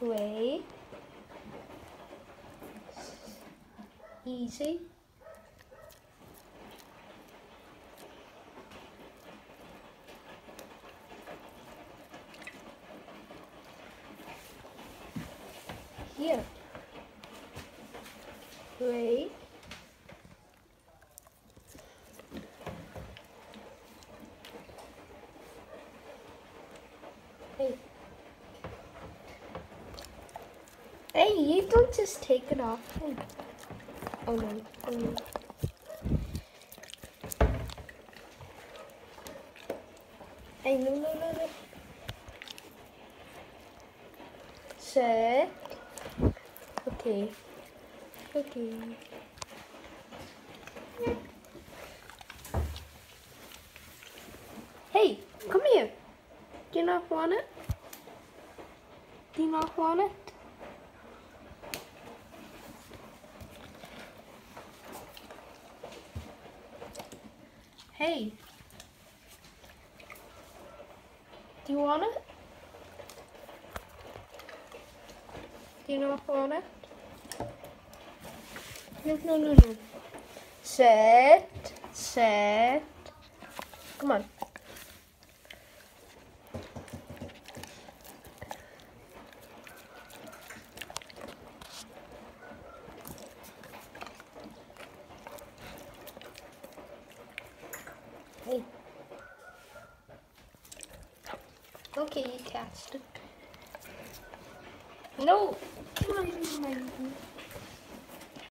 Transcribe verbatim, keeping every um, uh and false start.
Wait. Easy. Here. Wait. Hey. Hey, you don't just take it off. Hey. Oh no. Oh no. Hey, no, no, no, no. Set. Okay. Okay. Hey, come here. Do you not want it? Do you not want it? Hey. Do you want it? Do you not want it? No, no, no, no. Set. Set. Come on. Hey. Okay, you catched it. No! Come on, come on.